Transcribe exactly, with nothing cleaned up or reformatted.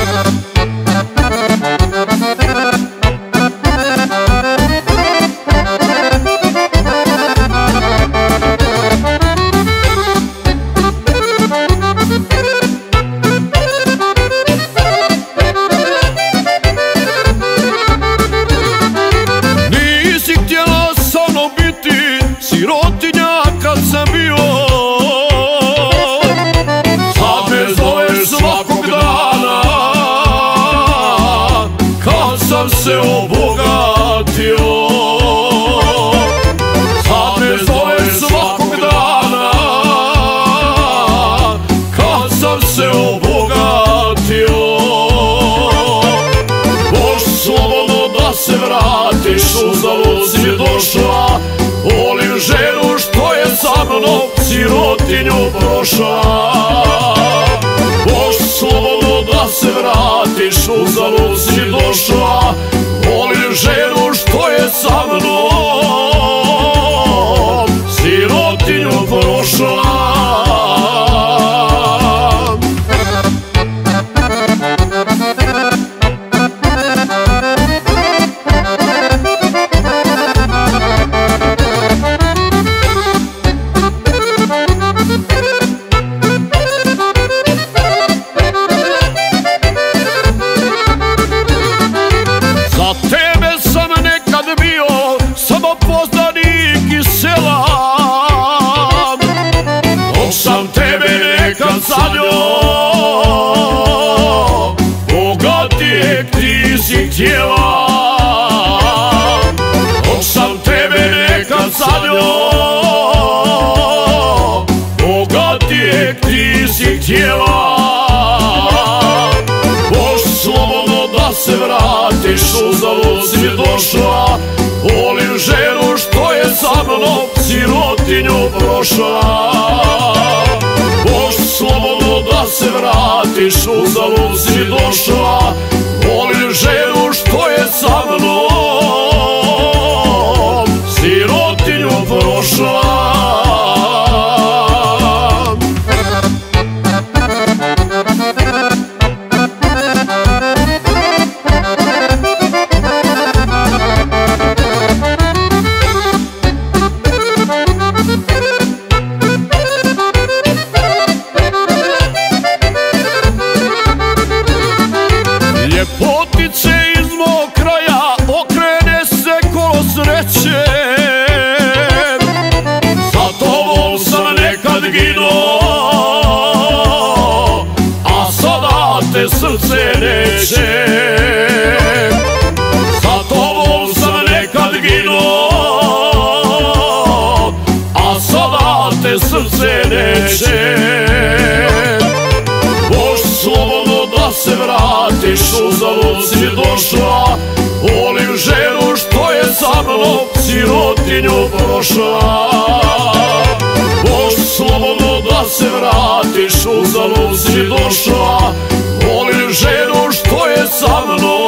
Sirotinja kad sam bio, sad me zoveš svakog dana, kad sam se obogatio. Sad me zoveš svakog dana, kad sam se obogatio. Možeš slobodno da se vratiš, uzalud si došla. Volim ženu što je sa mnom sirotinju prošla. Možeš slobodno da se vratiš, uzalud si došla. Volim ženu što je sa mnom sirotinju prošla. Za njom bogatijeg ti si htjela, dok sam tebe nekad za njom bogatijeg ti si htjela. Možeš slobodno da se vratiš, uzalud si došla. Volim ženu što je sa mnom sirotinju prošla. Možeš slobodno da se vratiš, uzalud si došla. Volim ženu što je sa mnom sirotinju prošla. Ljepotice iz mog kraja, okrene se kolo sreće. Za tobom sam nekad ginuo, a sada te srce neće. Za tobom sam nekad ginuo, a sada te srce neće. Možeš slobodno da se vratiš, uzalud si došla. Volim ženu što je sa mnom sirotinju prošla. Možeš slobodno da se vratiš, uzalud si došla. Volim ženu što je sa mnom